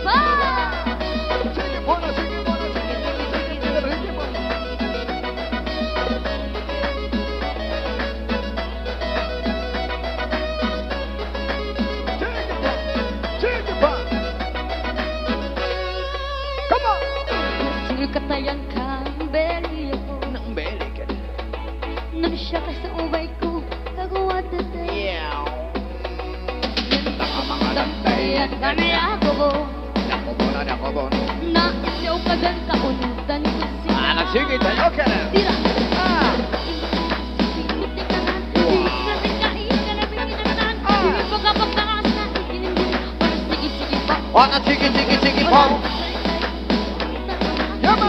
pa. Sige po na, sige po na, sige po na, sige po na. Sige po. Come on. Sige katayang kang beli ako. Nang beli ka na. Nang siya ka sa ubay ko, kagawa tatay. Yeah. Tampayan ka niya ako ko. Nako po. Na isaw ka gan kaunutan ko siya. Sige tayo ka na. Tira. Ah. Sige po. Yama.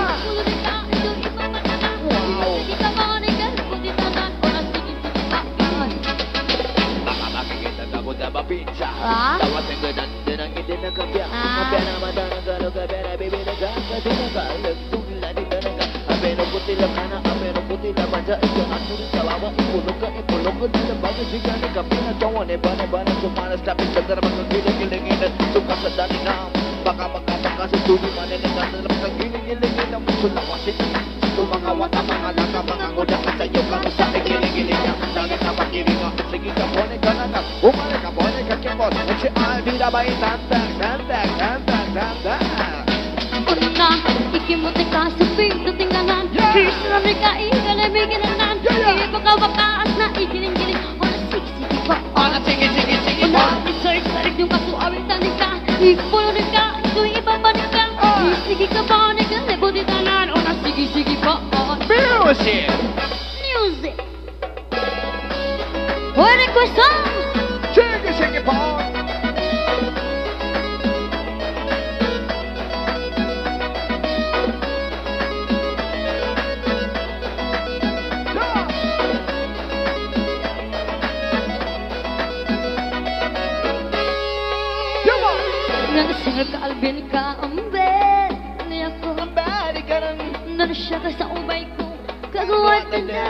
Baka makikita ka mo na mapinsa. Ah? Tawat ang ganan din ang hindi nagkapya. Kapya na mata ng galo ka pera bibi na ka. Kasi na ka alag di ka na ka. Apeno puti lang kana, apeno puti lang manja. Ikaw ang sulit sa wawa. Ipulog ka di na bagay. Siga na kapya na tawa. Neba na sumanas. Lapit sa darabang ng giling-gilingin. Suka sa dali na. Baka sa tuloy manin na nalalap sa giling-gilingin. Ang sulawasi. Tumangawat ang mga laka. Mga nguda ka sa'yo. Kano sa giling-giling niya. Dangin na pakiling nga. Sige ka po na ka na ka. Umalik ka po na ka kipot. At si Aldi na ba itantak. Una, ikimuti ka sa pinto tingganan. Kisra ni ka ikalimigin na nan. Iba ka wakaas na ikiling-giling. Ona sige pa. Ana sige Una, isay-sarig yung kasuawitan ni ka. Ikulo ni ka, ito ibabanik ka. Sige ka ba ni ka, nebuti tanan. Ona sige pa. Music. Music. Pwede ko song. Sige po. Nang ka Alvin ka ambet niya ko. Bari ka rin. Nang siya ka sa ubay ko, kagawa na.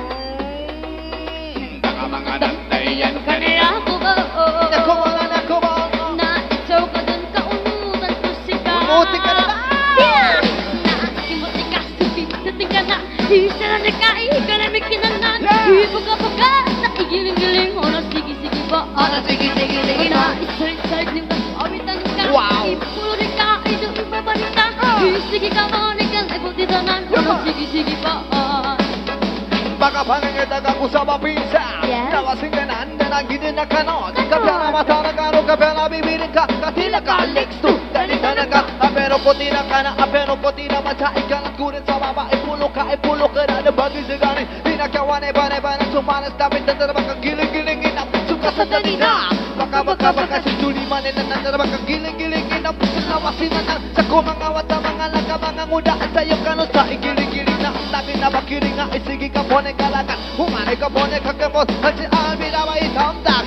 Baka mga dandayan ka niya. Kaniya ko ba? Nako ba? Na isaw ka dun kaunutan ko si ka. Umuti ka na ba? Nakimuti ka, subitin ka na. Isa na ka, ikalimig kinanan. Ibuga-buga, na igiling-giling. O na sige ba? Sige. Na isay-sarig ng kasuawitan ka. Wow. Ipulo rin ka, ito ibabalik ka. Sige ka mo, rin ibuti tanan. O na sige ba? Baka panangitag ako sa mapinsa. Yes. Nawasing ka na, nanaginin na ka no. Kapya na mata na karo, kapya na bibirin ka. Katila ka, Alex 2, dali ka na ka. Apero puti na ka na, apero puti na mata. Ikalat kurin sa baba, ipulo ka na. Nabagay sa ganin, pinakawan, iba na sumanas. Dapat na darabang kang giling-gilingin. Suka sa dali na. Baka si Suliman na nandarabang kang giling-gilingin. Nawasin na sa kumangawat na mga laga. Mga nguda at sa'yo ka no sa igiling-giling na. Lagi na makiling nga, isigi ka po na kalakan. Humanay ka po na kakapot. At si Albi na may samdak.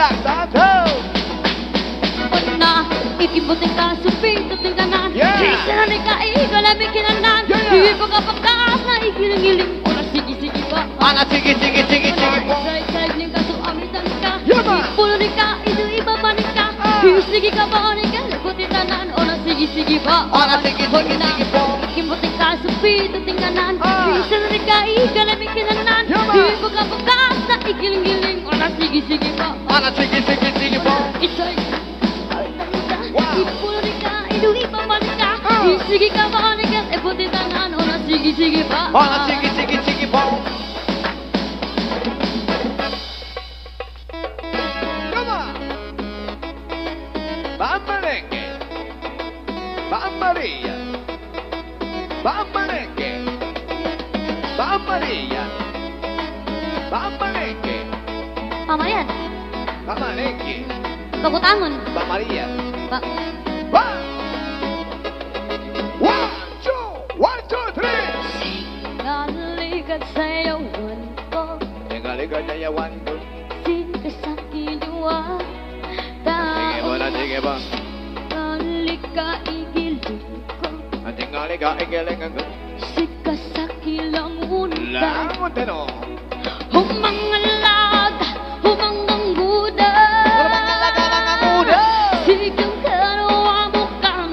Una, ikibuting ka sa pinto tingganan. Yeah. Isa na ka, ikalimig kinanan. Ibuga-buga, na igiling-giling. O na sige ba? Ana sige po. Isay-sarig ng kasuawitan ka. Yama. Ipulo rin ka, ito ibabanik ka. Sige ka ba, rin ka, libuti tanan. O na sige ba? Ana sige po. Ikibuting ka sa pinto tingganan. Isa na ka, ikalimig kinanan. Yama. Ibuga-buga, na igiling-giling. O na sige ba? Ana sige po. Isay. Wow. Ipulo rin ka, ito ibabanik ka. Sige ka ba, rin ka, libuti tanan. O na sige ba? Ana sige po. Come on. Bambalengke. Bambaria. Bambalengke. Bambaria. Bambalengke. Pamayan, Bambalengke. kabutangon. Bamaria. Ba- One, two, three. Nalikat sa iyawan ko, Tinggal na yawan ko. sika sa kiluwa. Sige po na, sige po. Nalika igiling ko, Tinggal ka, igaling ang sika sa kilang unta. langon tano. Humangalad, humangangguda. Mga laga mga muda. Sigang karawa mo kang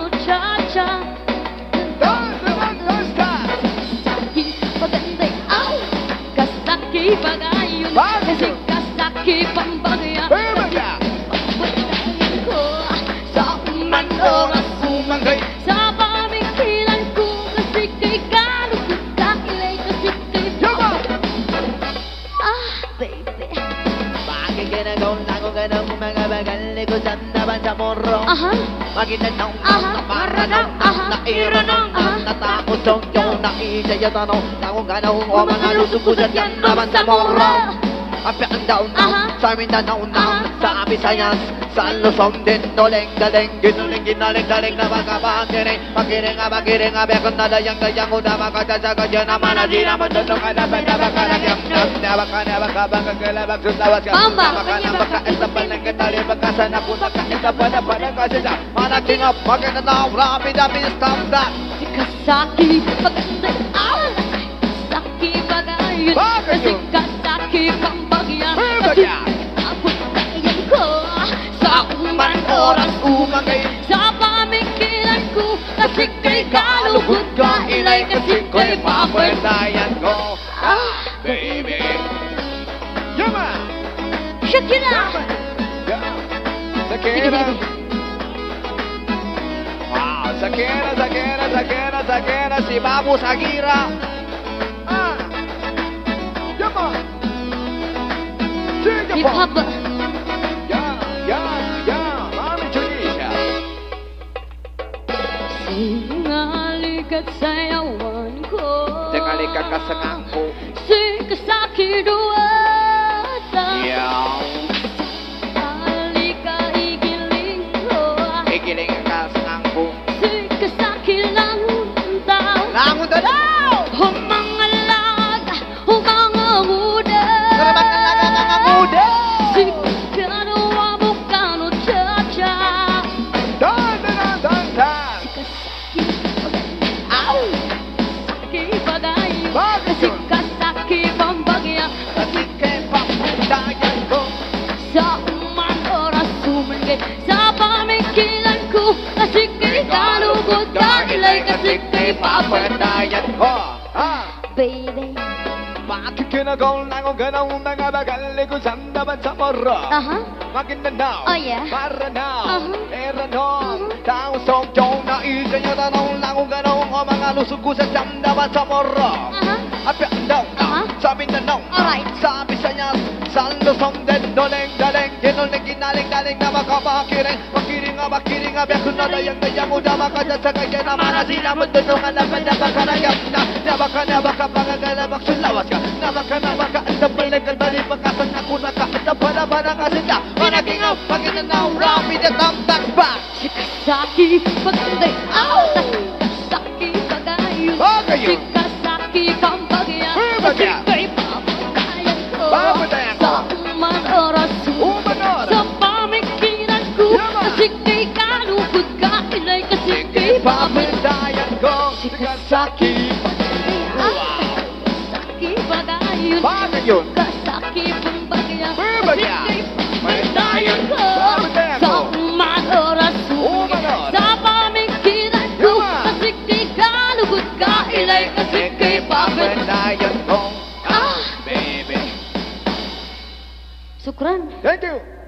umangay. Sa pamikiran ko kasi kay kalugod ka, ilay kasi kay baby. Bakit ginagaw na ko ganang mga bagali ko sa naban sa moro? Maginanaw na paranong, nairanong, natakot sa yung naisaya tanong, nakong ganaw o mga lusog ko sa yan naban sa moro. Api ang daon na, sa amin na naon na, sa Visayas, sa Luzon din, noleng daling, ginuling ginaling daling na magkabahangiring, magiring nga, bekon na dayang uda, makatasagot yun naman na di naman doon ka na bakalang bakagalabag suslawas ka, bakaesapal ng katali, bakasan ako nakaesapal na panagkasisa, manaking up, maginanaw, rapi-dapi, stop that. Sikasaki, paganda, Sikasaki, bagayon, Sikasaki, pambagyan, abot kayan ko, sa uman oras umagay, sa pamikiran ko, kasi kay kalugod ka, ilay kasi kay papatayan ko. Baby, Yama! Shakira! Shakira! Wow, Shakira, si Babu Sagira! Yama! Hip hop! Mami Tunisia! Singalikat sayawan ko, Singalikat kasangang ko, Sikasaki duwata, Alika igiling ko, igiling ang kasangang ko, Sikasaki languntaw, daw! Humangalag, humangamuda, Muda! Sikano abukano cha-cha, Dan! Sikasaki bagayo, Bakit yun? Sikasaki pambagya, Kasi kay papatayan ko, sa uman oras sumangay, sa pamikiran ko, kasi kay kalugod ka, ilay kasi kay papatayan ko. baby. Bakit kinagaw na ko ganang mga bagali ko sa naban sa moro? Maginanaw, Oh, yeah. Maranaw, Eranong, tao sa yung naisya niya tanong lang kung ganang o mga lusog ko sa naban sa moro. Api ang daw na, sabi na nong, Alright. sabi sa niya, sa Luzon din, doleng daling, ginuling ginaling na makapakiring, makiring nga, bekon na dayang uda, makatasagot yun naman na sila mo tunungan na bakalayang na baka pagagalabag sulawas ka, na baka ang sabalik at balik, pagkasan ako nakaasapala kasita, managing up, maginanaw, rapid at tamtak back. Sikasaki pagkanday, Sikasaki bagayo, Bagayo. Sikasaki pambagya, Pambagya. kasi kay papatayan ko, Papatayan ko. sa uman oras sa pamikiran ko, kasi kay kalugod ka, ilay kasi kay Papatayan ko, Sikasaki. Sikasaki bagayo, Bagayo. Sikasaki pambagya, Pambagya. kasi kay papatayan ko, Papatayan ko. sa uman oras sa pamikiran ko, kasi kay kalugod ka, ilay kasi kay Papatayan ko, baby. Sukran. Thank you.